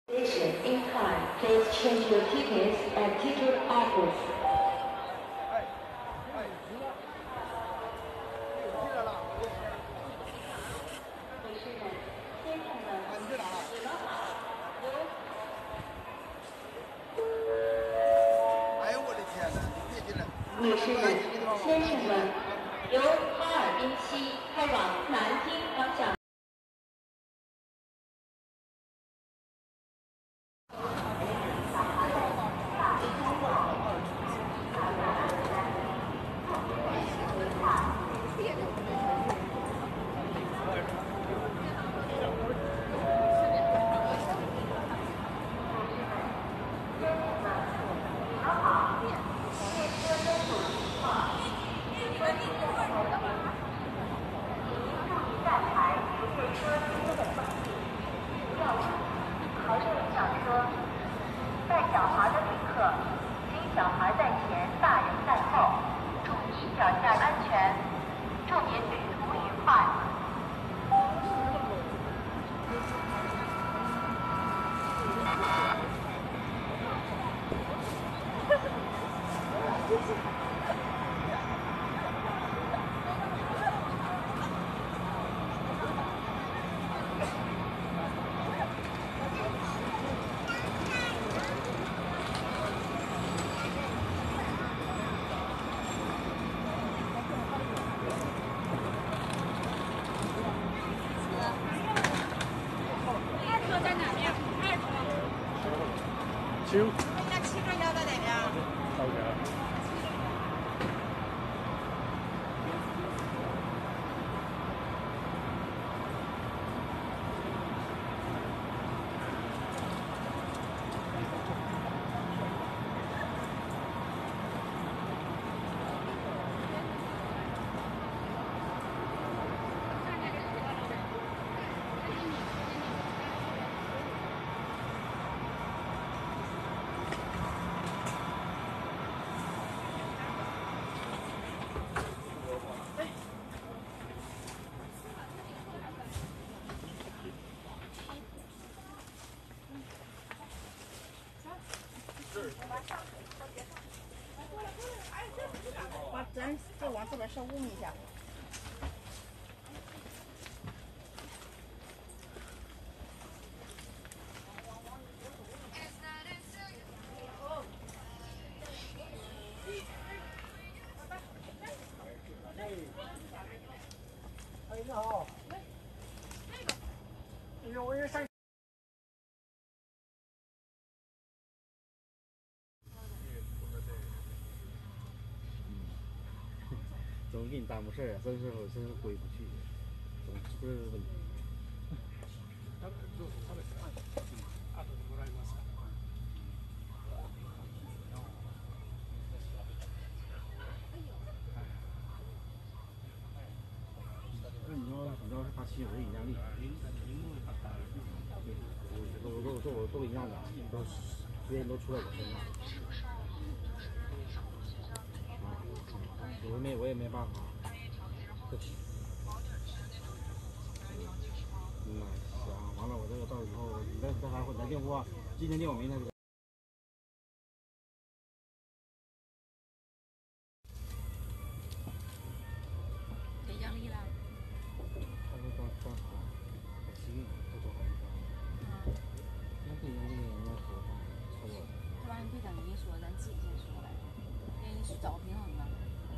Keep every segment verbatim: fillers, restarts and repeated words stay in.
Station in time. Please change your tickets at ticket office. 女士们、先生们，由哈尔滨西开往南京方向。 九。 那七号要到哪边？ 到这儿。 把针再往这边稍捂一下。 哎，你好。哎呦，我也想。 总给你耽误事儿啊！真是我真是回不去，总出这个问题。那你说主要是它其实有影响力。对，我都都都都一样的，都别人都出在我身上。我没我也没办法。 嗯呐，行，完了，我这个到以后你再再还会来电话，今天电我明天就。 谁奖励了？ 他说刚刚好，还行，这多好一张。那这张这个人家合同差不多。 这玩意别跟人家说，咱自己先说来，给你找平衡了。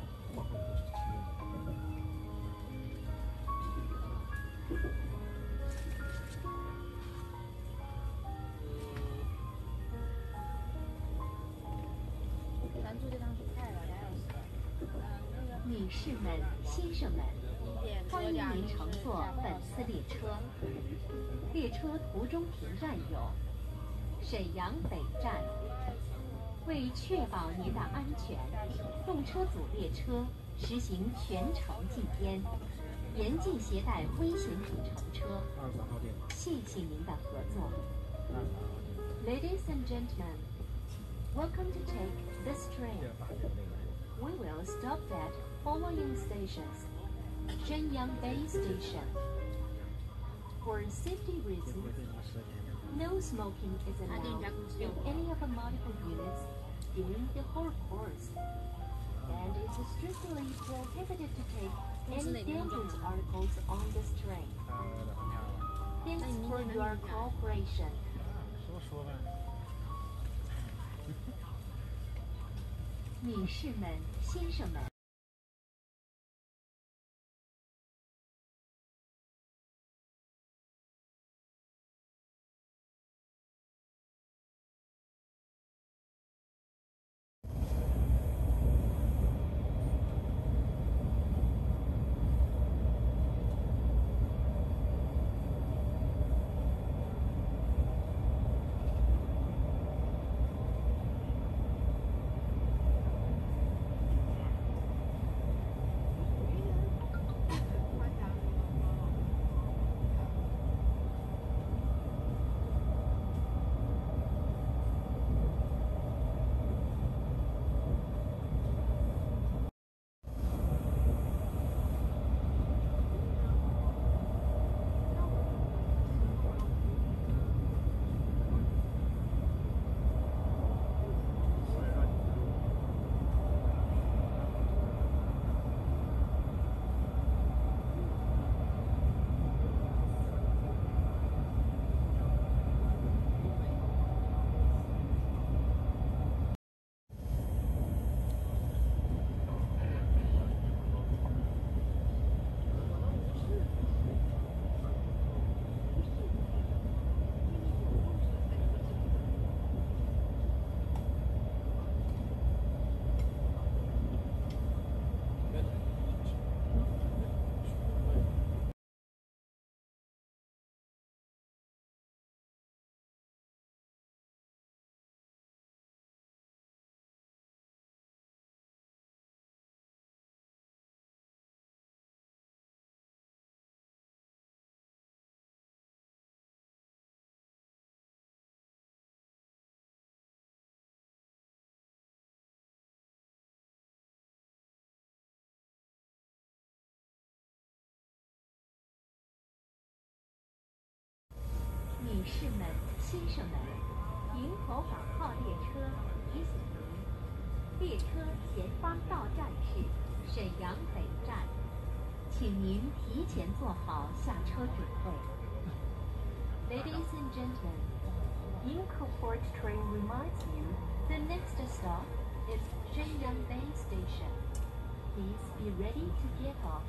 咱住这趟是快了，俩小时。 女士们、先生们，欢迎您乘坐本次列车。列车途中停站有沈阳北站。为确保您的安全，动车组列车实行全程禁烟，严禁携带危险品乘车。谢谢您的合作。Ladies and gentlemen, welcome to take this train. We will stop at following stations: Shenyang Bay Station, For safety 这 reasons, 回对什么舌尖的？ no smoking is allowed in any of the multiple units during the whole course. And it is strictly prohibited to take any dangerous articles on this train. 好的，很好了。 Thanks for your cooperation. 说说吧。 女士们、先生们。女士们、先生们，营口港号列车提醒您，列车前方到站是沈阳北站，请您提前做好下车准备。Ladies and gentlemen, Yingkou Port train reminds you the next stop is Shenyang Bay Station. Please be ready to get off.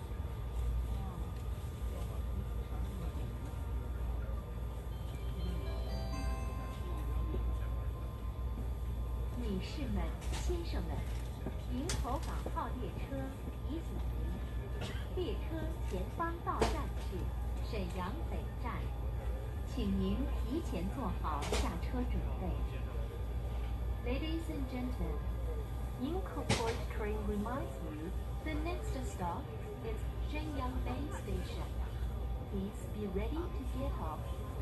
女士们、先生们，营口港号列车提醒您，列车前方到站是沈阳北站，请您提前做好下车准备。Ladies and gentlemen, Yingkou Port train reminds you the next stop is Shenyang Bay Station. Please be ready to get off.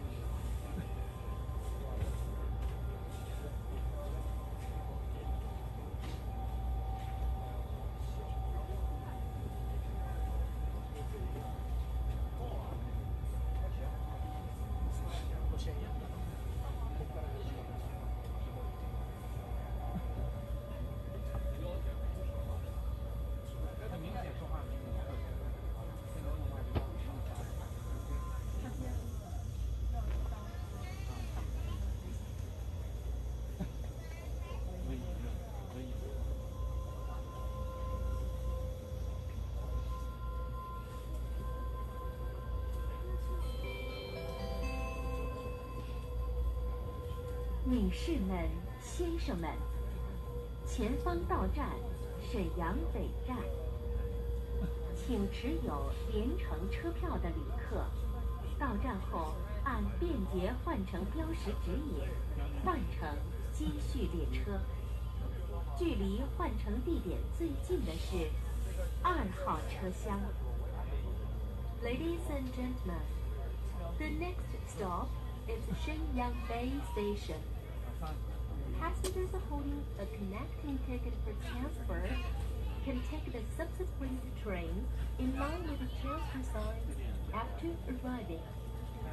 女士们、先生们，前方到站沈阳北站，请持有联程车票的旅客，到站后按便捷换乘标识指引换乘接续列车。距离换乘地点最近的是二号车厢。Ladies and gentlemen, the next stop is Shenyang Bay Station. Passengers holding a connecting ticket for transfer can take the subsequent train in line with the transfer signs after arriving.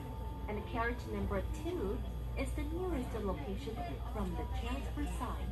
Carriage number two is the nearest location from the transfer site.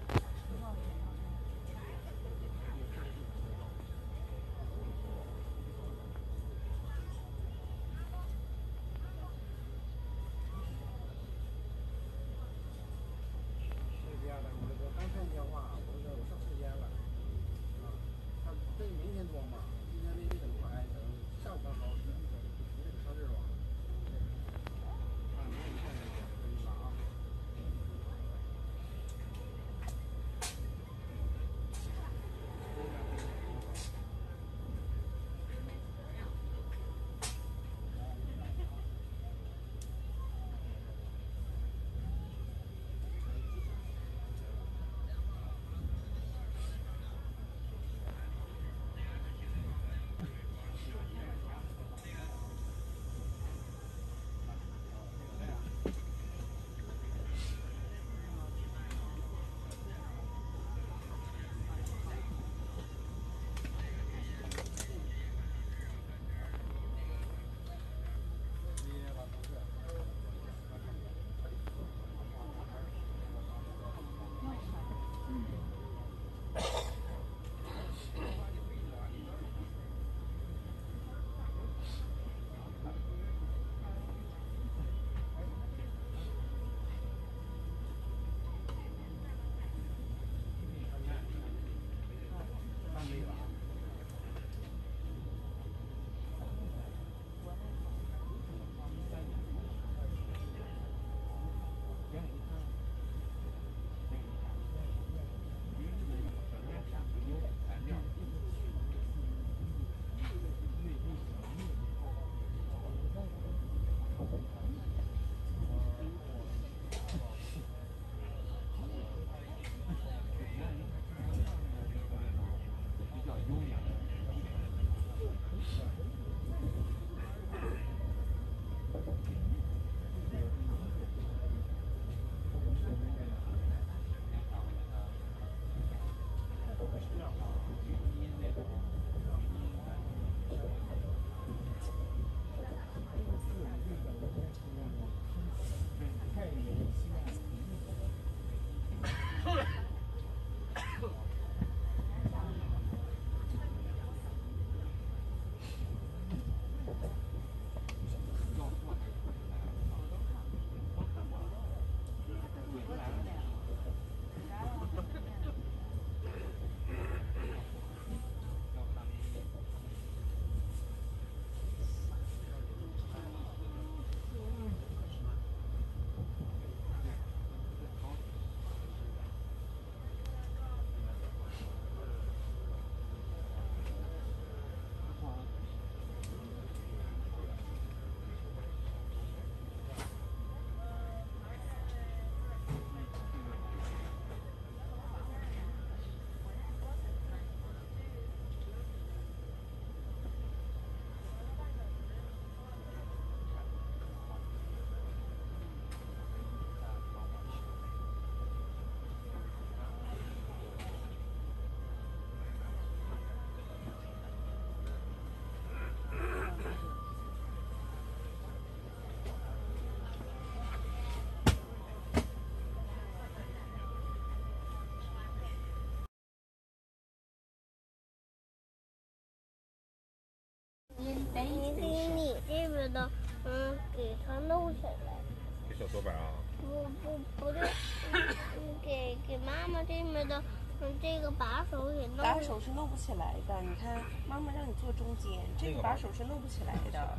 你给你这边的，嗯，给它弄起来。 给小左板啊？ 不不不对，嗯，给给妈妈这边的，嗯，这个把手给弄。 把手是弄不起来的，你看，妈妈让你坐中间，这个把手是弄不起来的，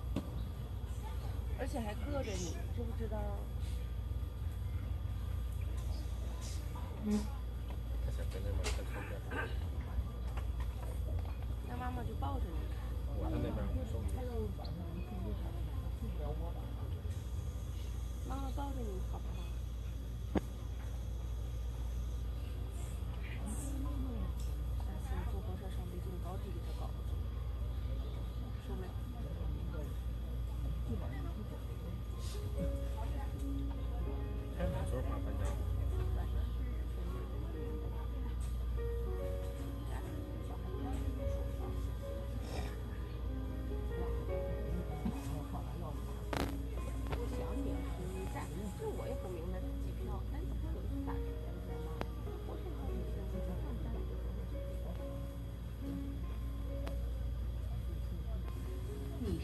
而且还硌着你，知不知道？ 嗯。他想跟那边看窗边。 那妈妈就抱着你。 我在那边，我手里。 妈妈抱着你好不好？下次坐火车上北京高铁给他搞，受不了。 开哪桌麻烦家伙？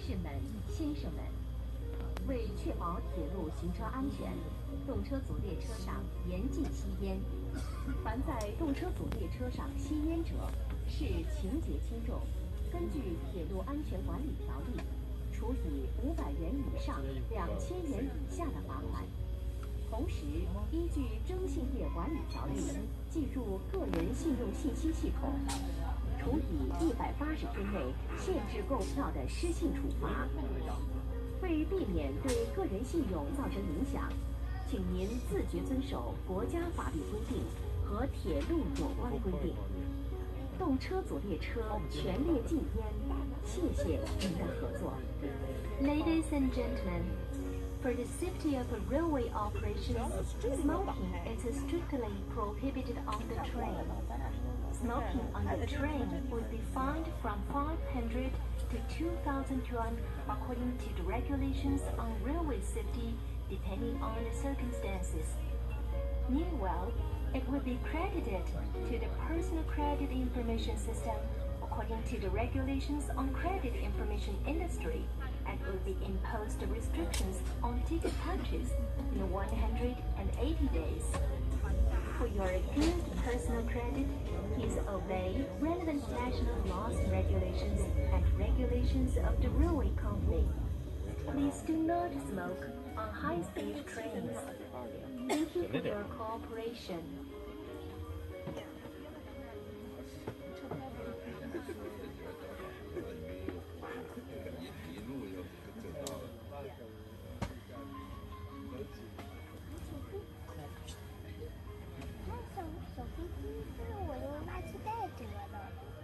士们、先生们，为确保铁路行车安全，动车组列车上严禁吸烟。凡在动车组列车上吸烟者，是情节轻重，根据《铁路安全管理条例》，处以五百元以上两千元以下的罚款。同时，依据《征信业管理条例》计入个人信用信息系统，处以一百八十天内限制购票的失信处罚。为避免对个人信用造成影响，请您自觉遵守国家法律规定和铁路有关规定。动车组列车全列禁烟，谢谢您的合作。Ladies and gentlemen, for the safety of railway operations, smoking is strictly prohibited on the train. Smoking on the train would be fined from five hundred to two thousand yuan according to the regulations on railway safety, depending on the circumstances. Meanwhile, it will be credited to the personal credit information system according to the regulations on credit information industry, and will be imposed restrictions on ticket purchase in one hundred eighty days. For your good personal credit, please obey relevant national laws, regulations, and regulations of the railway company. Please do not smoke on high-speed trains. Thank you for your cooperation. 小飞机是我用垃圾袋折的。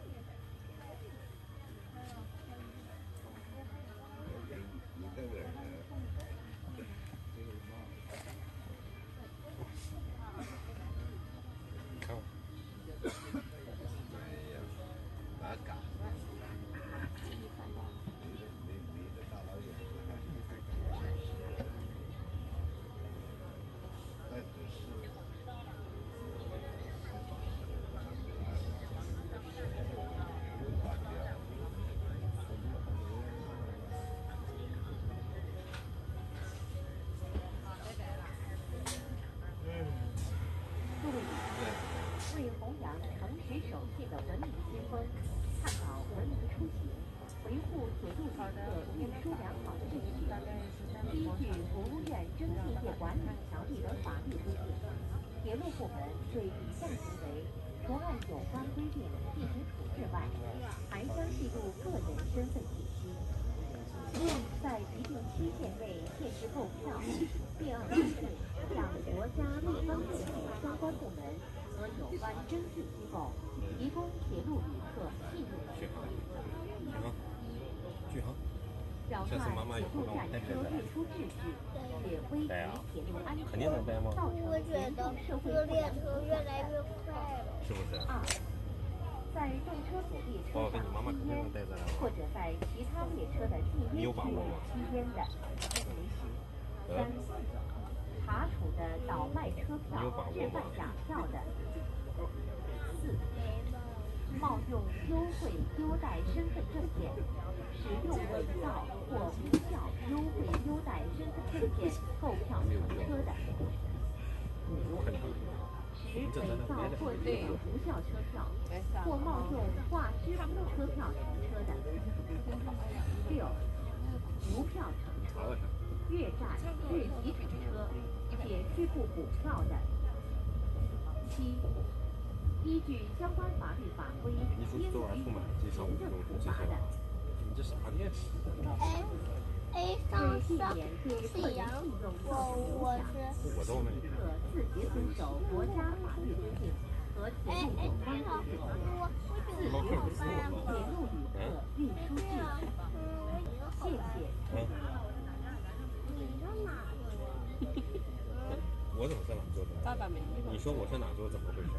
为弘扬诚实守信的文明先锋，倡导文明出行，维护铁路旅客运输良好的秩序，依据国务院征信业管理条例等法律规定，铁路部门对以下行为，除按有关规定进行处置外，还将记录个人身份信息。在一定期限内限制购票，并按规定向国家路关铁路相关部门和有关征信机构提供铁路旅客信用信息。 句号。 扰乱铁路站车运输秩序，也危及铁路安全，造成严重社会负担。 越来越快了， 是不是？ 二，在动车组列车上吸烟，或者在其他列车的禁烟区域吸烟的，为时。三，查处的倒卖车票、置办假票的。四，冒用优惠优待身份证件，使用伪造或无效优惠优待身份证件购票乘车的。五，使伪造或借用无效车票，或冒用挂支付车票乘车的。六，无票乘车、越站、越级乘车且拒不补票的。七，依据相关法律法规应予行政处罚的。 你这啥电池？ 哎哎，上上沈阳，我我是。 我都没。 可自觉遵守国家法律规定和铁路有关规定，自觉履行铁路旅客运输秩序。谢谢。 你上哪去了？ 我怎么在哪坐的？ 爸爸没你说我是哪坐，怎么回事？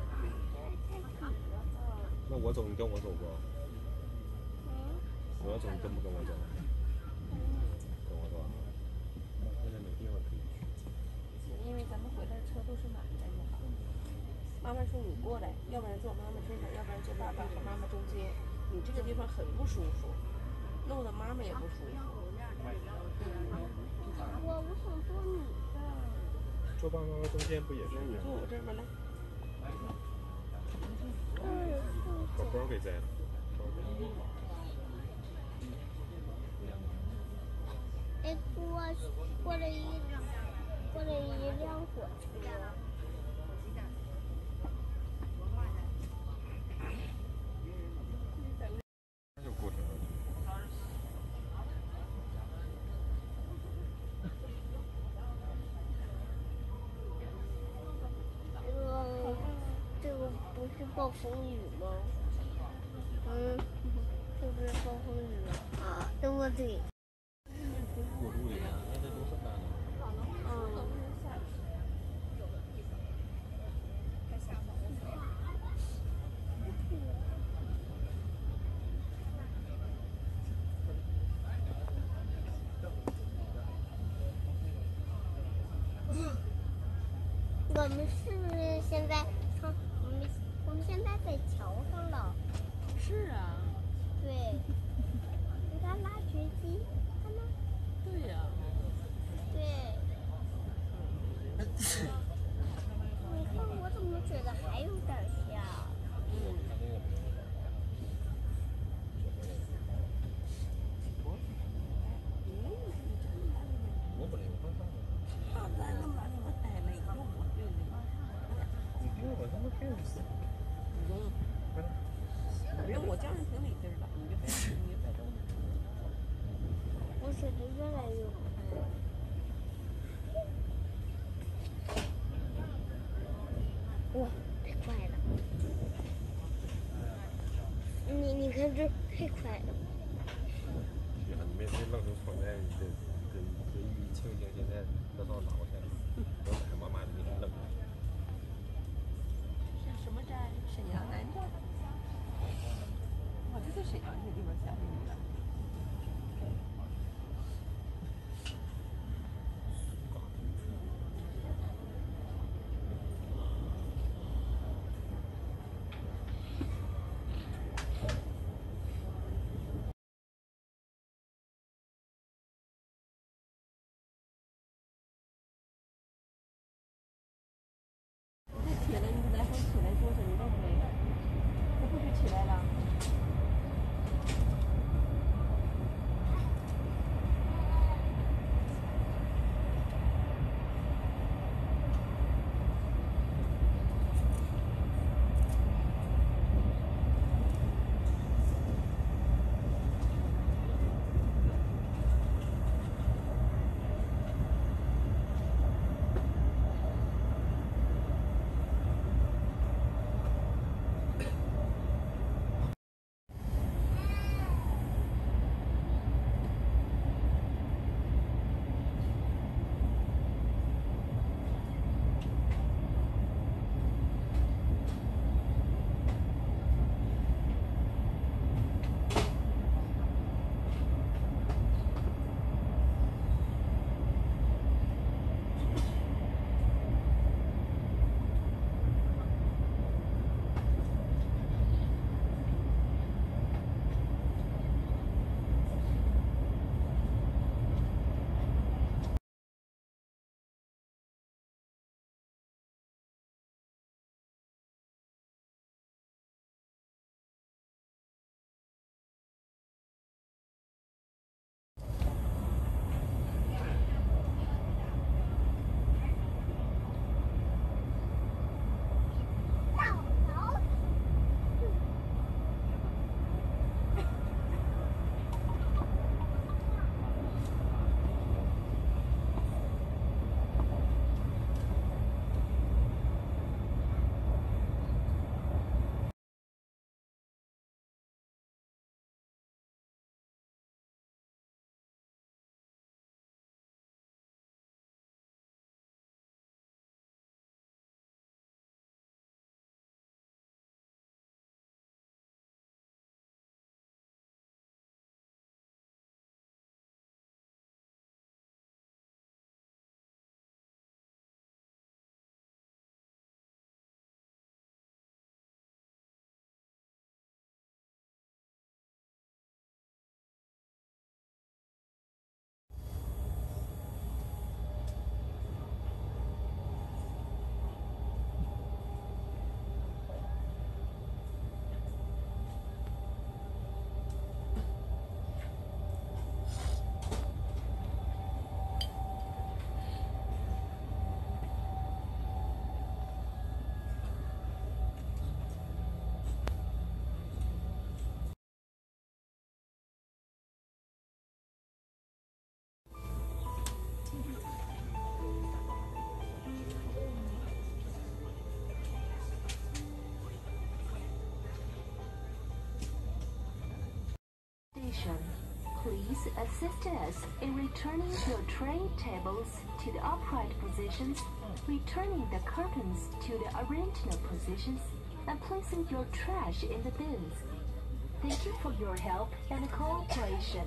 那我走，你跟我走不？我要走，你跟不跟我走？跟我走啊！现在没地方可以去。 因为咱们回来的车都是满的就好。妈妈说你过来，要不然坐妈妈身上，要不然坐爸爸和妈妈中间。你这个地方很不舒服。 弄得妈妈也不舒服。 我我想坐你的。 坐爸妈妈中间不也是那你一样？ 坐我这边来。 嗯。 把包给摘了。 哎，过过了一过了一辆火车。 就过去了。 这个这个不是暴风雨吗？嗯，这不是暴风雨吗？啊，对不对？ 过路的呀，那这都是干的。 嗯。我们是不是现在从我们我们现在在桥上了？ 是啊。 对。你看拉掘机，看吗？ 对呀、 对。你看我怎么觉得还有点像？ 我本来我看上了。 他在那把你们带累了，我累了。 你听我他妈干死。 嗯。反正我家人挺理智的，你就别你就别动。 我觉得越来越快。哇，太快了！你你看这太快了。 是啊，你没没愣成闯在这这这一庆幸现在车上拿过来了，我赶慢慢的给你愣。 是什么站？沈阳南站。哇，这在沈阳这地方下雨了。 station. Please assist us in returning your tray tables to the upright positions, returning the curtains to the original positions, and placing your trash in the bins. Thank you for your help and cooperation.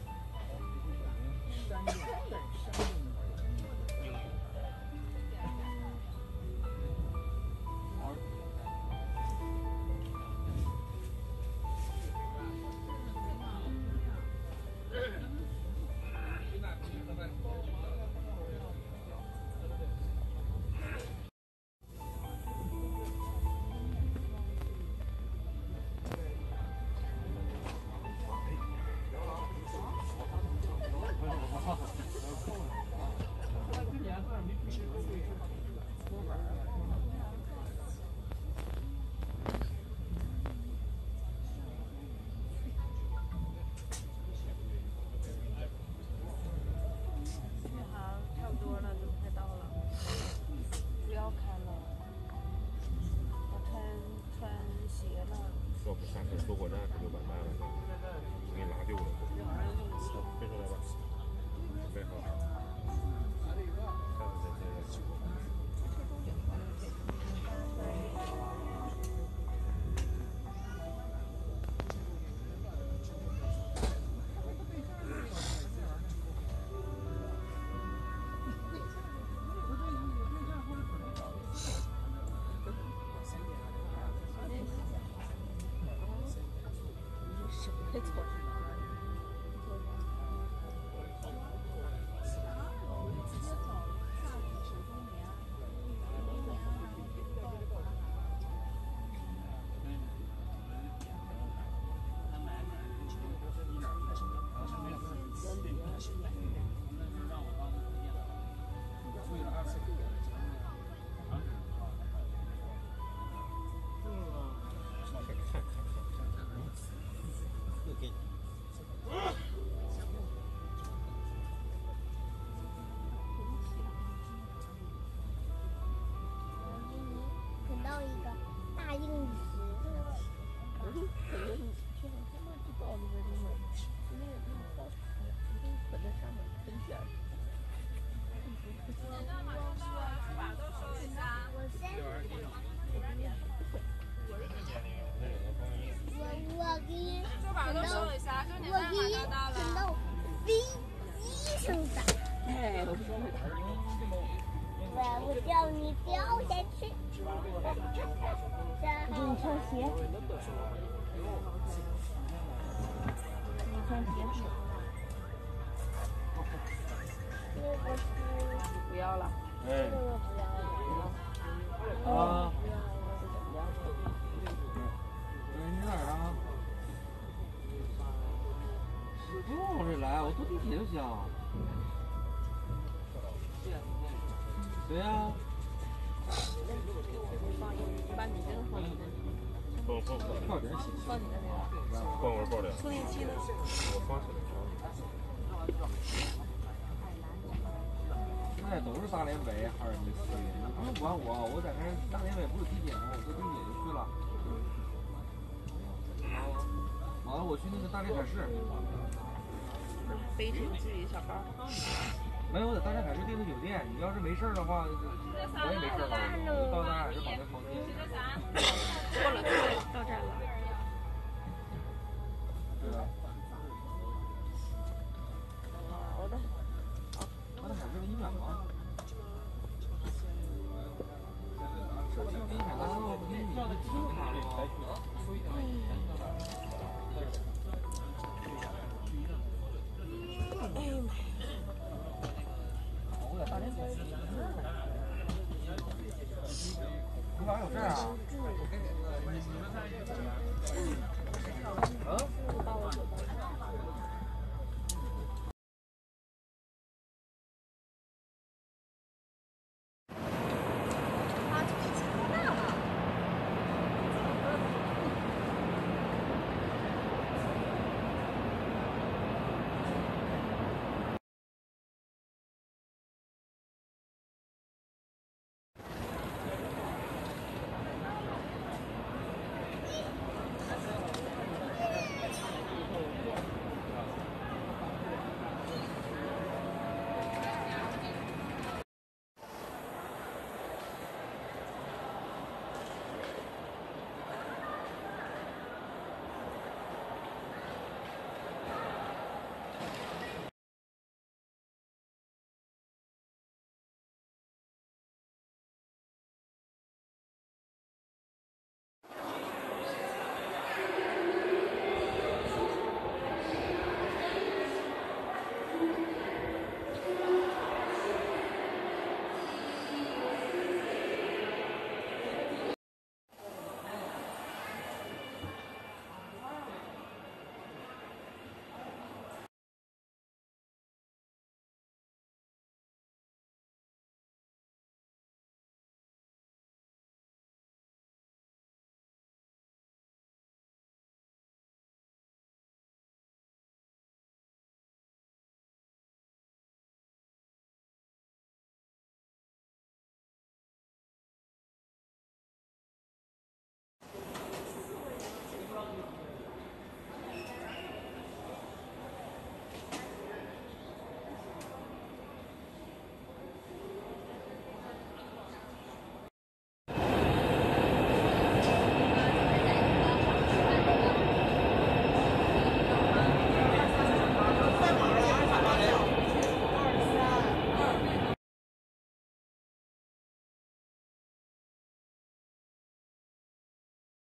我叫你掉下去。然后你穿鞋。你穿鞋。这个是。 不要了。 这个我不要了。 啊。嗯，你哪儿啊？不用往这来，我坐地铁就行。对呀、啊。 把你这个放你那。 放放放。 放点起。 放你那边。 放我包里。 充电器呢？ 我放起来。 那都是大连北、哈尔滨西，你不用管我，我在那大连北不是地铁吗？我坐地铁就去了。完了，我去那个大连海事。 北京自己小班。 没有，我在大连海事订的酒店。你要是没事的话，我也没事了，我就到大连海事把那房间。 过了，到站了。 对吧？ 好的。 大连海事离你远吗？手机给你买的时候，给你的挺好的吗？ 哎呀妈！ 我在大连北。你晚上有事啊？啊？